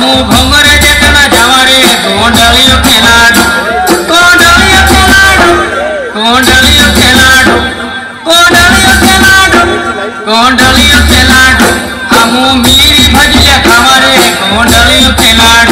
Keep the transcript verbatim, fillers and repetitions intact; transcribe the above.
हमू घोंगरे जटना जावारे कोंडलियो खेलाडू कोंडलियो खेलाडू कोंडलियो खेलाडू कोंडलियो खेलाडू कोंडलियो खेलाडू हमू मीरी भजिया खावारे कोंडलियो खेलाडू।